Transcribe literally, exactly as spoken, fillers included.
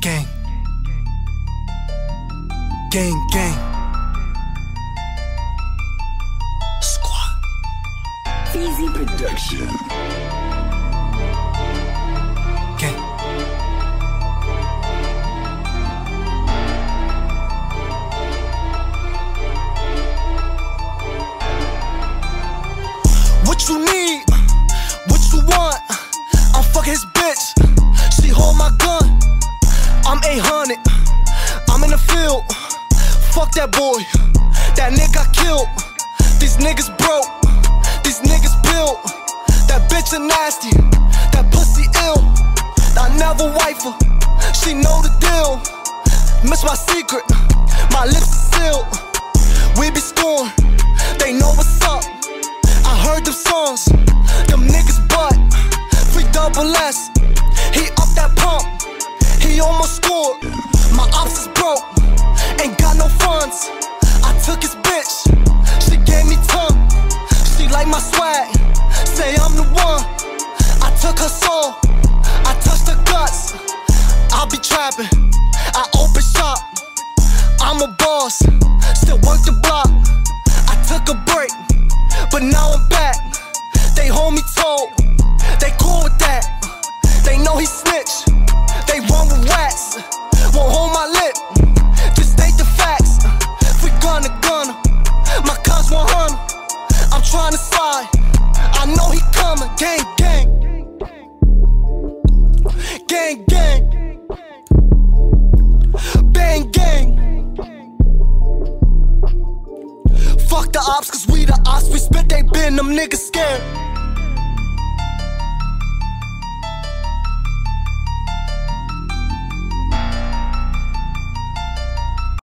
gang. Gang, gang. Squad. Easy Production. Gang. What you need? What you want? I'm fucking his bitch. She hold my gun. I'm eight hundred. I'm in the field. Fuck that boy. That nigga got killed. These niggas broke. These niggas built. That bitch a nasty. That pussy ill. I never wife her. She know the deal. Miss my secret. My lips are sealed. We be scoring. They know what's up. I heard them songs. Them niggas butt. Free double S. He up that pump. He almost scored. My ops is broke. Ain't got no funds. I took his bitch. She gave me tongue. She like my swag. Say I'm the one. I took her soul. I touched her guts. I be trapping. I open shop. I'm a boss. Still work the block. I took a break, but now I'm back. They hold me told. They cool with that. They know he snitch. They run with rats. Won't hold my lip. Just state the facts. Free gunna gunna. My cuz one hundred. I'm tryna slide. I know he coming. Gang gang. Gang gang. Bang gang. Fuck the ops, cause we the ops. We spit, they been, them niggas scared.